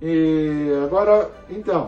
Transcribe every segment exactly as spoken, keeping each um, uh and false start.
E agora, então,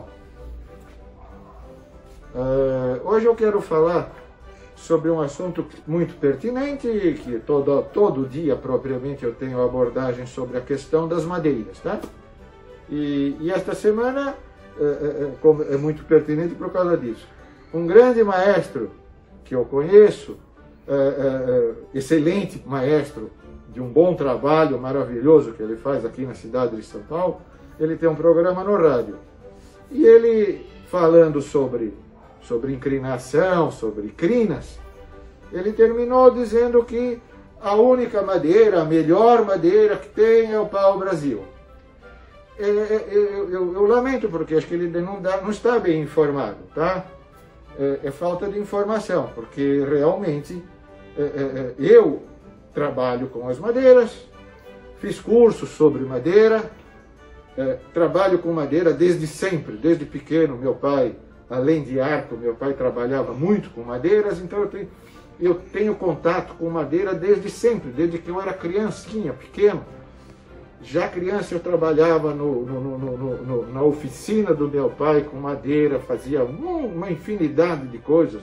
uh, hoje eu quero falar sobre um assunto muito pertinente, que todo, todo dia, propriamente, eu tenho abordagem sobre a questão das madeiras, tá? E, e esta semana é, é, é muito pertinente por causa disso. Um grande maestro que eu conheço, é, é, excelente maestro, de um bom trabalho maravilhoso que ele faz aqui na cidade de São Paulo, ele tem um programa no rádio. E ele, falando sobre, sobre inclinação, sobre crinas, ele terminou dizendo que a única madeira, a melhor madeira que tem é o pau-brasil. Eu, eu, eu, eu lamento, porque acho que ele não, dá, não está bem informado, tá? É, é falta de informação, porque realmente é, é, eu trabalho com as madeiras, fiz cursos sobre madeira, é, trabalho com madeira desde sempre, desde pequeno. Meu pai, além de arco, meu pai trabalhava muito com madeiras, então eu tenho, eu tenho contato com madeira desde sempre, desde que eu era criancinha, pequeno. Já criança eu trabalhava no, no, no, no, no, na oficina do meu pai com madeira, fazia uma infinidade de coisas.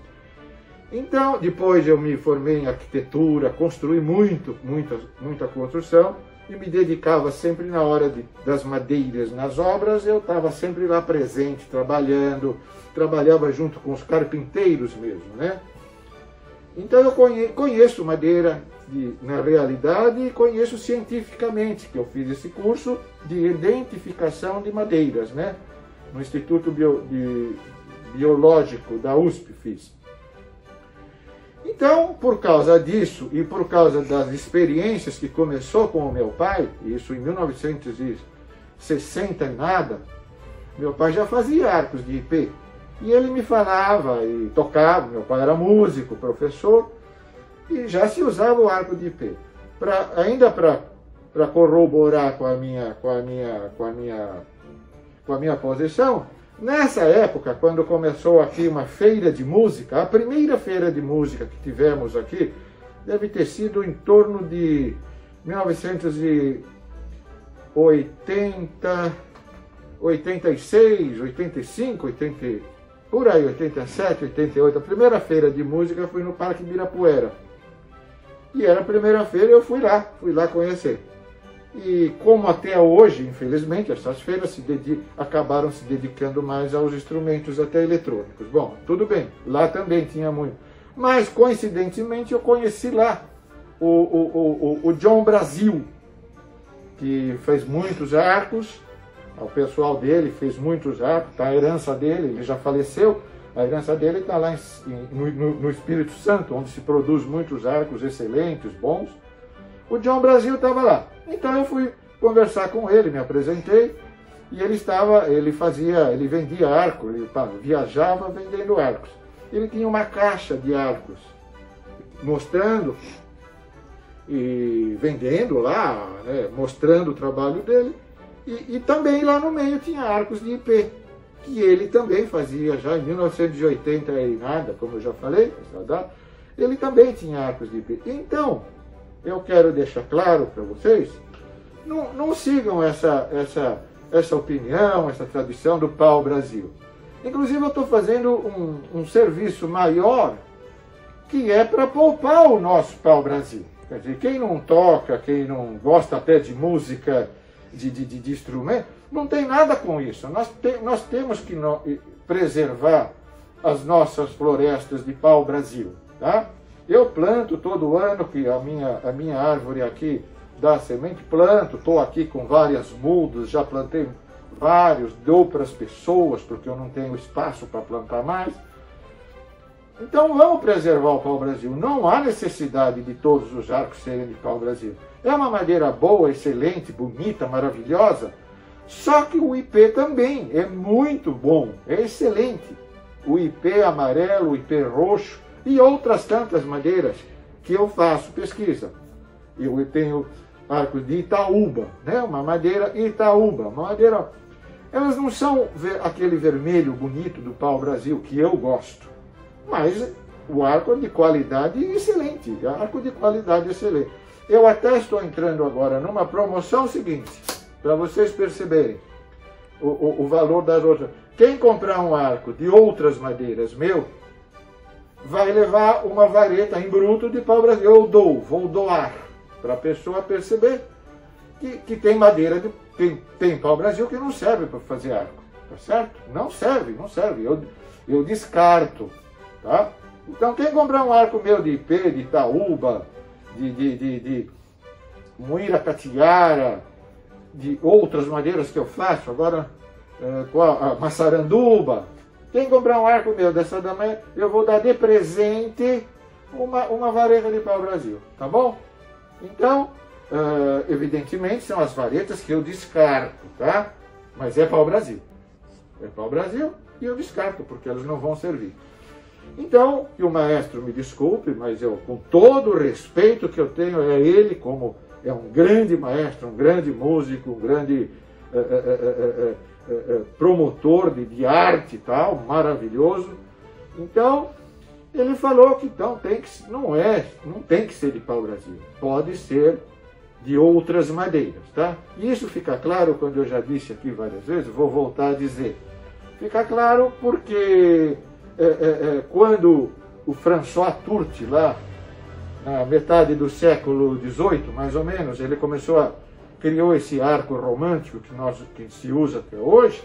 Então, depois eu me formei em arquitetura, construí muito, muita, muita construção e me dedicava sempre na hora de, das madeiras nas obras. Eu estava sempre lá presente, trabalhando, trabalhava junto com os carpinteiros mesmo, né? Então eu conheço madeira de, na realidade e conheço cientificamente, que eu fiz esse curso de identificação de madeiras, né? No Instituto Bio, de, Biológico da U S P fiz. Então, por causa disso e por causa das experiências que começou com o meu pai, isso em mil novecentos e sessenta e nada, meu pai já fazia arcos de ipê. E ele me falava e tocava, meu pai era músico, professor, e já se usava o arco de ipê. Pra, ainda para corroborar com a, minha, com, a minha, com, a minha, com a minha posição, nessa época, quando começou aqui uma feira de música, a primeira feira de música que tivemos aqui, deve ter sido em torno de mil novecentos e oitenta, oitenta e seis, oitenta e cinco, oitenta, por aí, oitenta e sete, oitenta e oito. A primeira feira de música foi no Parque Ibirapuera. E era a primeira feira e eu fui lá, fui lá conhecer. E como até hoje, infelizmente, essas feiras se dedi- acabaram se dedicando mais aos instrumentos até eletrônicos. Bom, tudo bem, lá também tinha muito. Mas, coincidentemente, eu conheci lá o, o, o, o John Brasil, que fez muitos arcos. O pessoal dele fez muitos arcos, tá? A herança dele, ele já faleceu, a herança dele está lá em, no, no Espírito Santo, onde se produz muitos arcos excelentes, bons. O John Brasil estava lá. Então eu fui conversar com ele, me apresentei, e ele estava, ele fazia, ele vendia arco, ele pá, viajava vendendo arcos. Ele tinha uma caixa de arcos, mostrando e vendendo lá, né, mostrando o trabalho dele. E, e também lá no meio tinha arcos de ipê, que ele também fazia já em mil novecentos e oitenta e nada, como eu já falei, ele também tinha arcos de ipê. Então, eu quero deixar claro para vocês, não, não sigam essa, essa, essa opinião, essa tradição do pau-brasil. Inclusive eu estou fazendo um, um serviço maior, que é para poupar o nosso pau-brasil. Quer dizer, quem não toca, quem não gosta até de música, De, de, de instrumento, não tem nada com isso. Nós, te, nós temos que no, preservar as nossas florestas de pau-brasil, tá? Eu planto todo ano, que a minha, a minha árvore aqui dá semente, planto, estou aqui com várias mudas, já plantei vários, dou para as pessoas, porque eu não tenho espaço para plantar mais. Então vamos preservar o pau-brasil. Não há necessidade de todos os arcos serem de pau-brasil. É uma madeira boa, excelente, bonita, maravilhosa, só que o ipê também é muito bom, é excelente. O ipê amarelo, o ipê roxo e outras tantas madeiras que eu faço pesquisa. Eu tenho arcos de Itaúba, né? Uma madeira Itaúba, uma madeira... Elas não são aquele vermelho bonito do pau-brasil que eu gosto, mas o arco é de qualidade excelente, arco de qualidade excelente. Eu até estou entrando agora numa promoção seguinte, para vocês perceberem. o, o, o valor das outras. Quem comprar um arco de outras madeiras meu, vai levar uma vareta em bruto de pau-brasil. Eu dou, vou doar, para a pessoa perceber que, que tem madeira, de, tem, tem pau-brasil que não serve para fazer arco, tá certo? Não serve, não serve, eu, eu descarto, tá? Então quem comprar um arco meu de ipê, de itaúba, de, de, de, de muiracatiara, de outras madeiras que eu faço, agora é, com a, a maçaranduba, quem comprar um arco meu dessa dama, eu vou dar de presente uma, uma vareta de pau-brasil, tá bom? Então, uh, evidentemente, são as varetas que eu descarto, tá? Mas é pau-brasil. É pau-brasil e eu descarto, porque elas não vão servir. Então, que o maestro me desculpe, mas eu, com todo o respeito que eu tenho a ele, como é um grande maestro, um grande músico, um grande uh, uh, uh, uh, uh, uh, promotor de, de arte e tal, maravilhoso. Então, ele falou que então tem que, não é, não tem que ser de pau-brasil, pode ser de outras madeiras, tá? Isso fica claro quando eu já disse aqui várias vezes, vou voltar a dizer. Fica claro porque é, é, é, quando o François Turti, lá na metade do século dezoito, mais ou menos, ele começou a criou esse arco romântico que, nós, que se usa até hoje,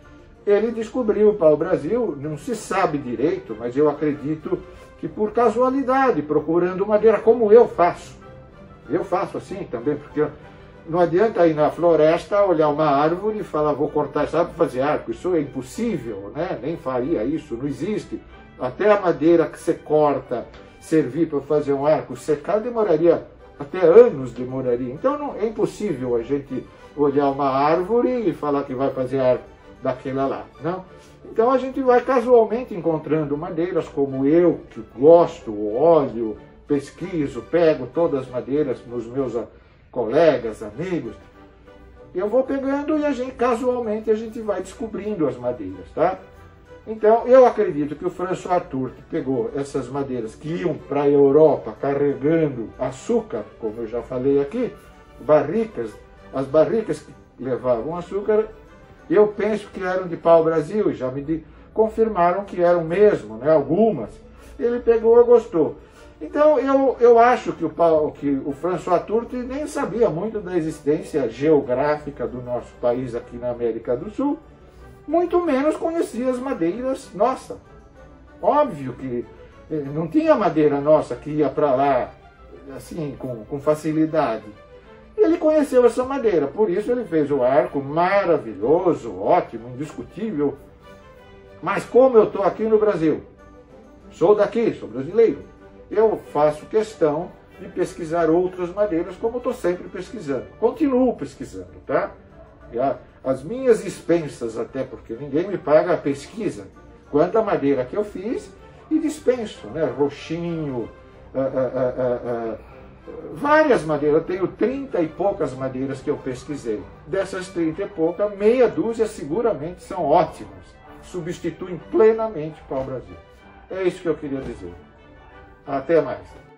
ele descobriu o pau-brasil, não se sabe direito, mas eu acredito que por casualidade, procurando madeira, como eu faço. Eu faço assim também, porque não adianta ir na floresta, olhar uma árvore e falar, vou cortar essa árvore para fazer arco. Isso é impossível, né? Nem faria isso, não existe. Até a madeira que você corta servir para fazer um arco, secar, demoraria, até anos demoraria. Então não, é impossível a gente olhar uma árvore e falar que vai fazer arco daquela lá, não? Então a gente vai casualmente encontrando madeiras como eu, que gosto, olho, pesquiso, pego todas as madeiras nos meus colegas, amigos. Eu vou pegando e a gente, casualmente, a gente vai descobrindo as madeiras, tá? Então, eu acredito que o François Turti pegou essas madeiras que iam para a Europa carregando açúcar, como eu já falei aqui, barricas, as barricas que levavam açúcar, eu penso que eram de pau-brasil, e já me confirmaram que eram mesmo, né, algumas. Ele pegou e gostou. Então, eu, eu acho que o, que o François Turti nem sabia muito da existência geográfica do nosso país aqui na América do Sul, muito menos conhecia as madeiras nossas. Óbvio que não tinha madeira nossa que ia para lá assim, com, com facilidade. Ele conheceu essa madeira, por isso ele fez o arco maravilhoso, ótimo, indiscutível. Mas como eu estou aqui no Brasil, sou daqui, sou brasileiro, eu faço questão de pesquisar outras madeiras, como estou sempre pesquisando. Continuo pesquisando, tá? E a, as minhas expensas, até porque ninguém me paga a pesquisa, quanto a madeira que eu fiz e dispenso, né? Roxinho, ah, ah, ah, ah, várias madeiras, eu tenho trinta e poucas madeiras que eu pesquisei. Dessas trinta e poucas, meia dúzia seguramente são ótimas, substituem plenamente o pau-brasil. É isso que eu queria dizer. Até mais.